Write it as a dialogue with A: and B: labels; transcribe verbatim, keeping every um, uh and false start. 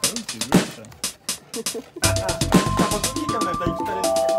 A: Oh, c'est joli ça.
B: Ah, ah, t'as ressenti quand même, t'as eu tout à l'heure.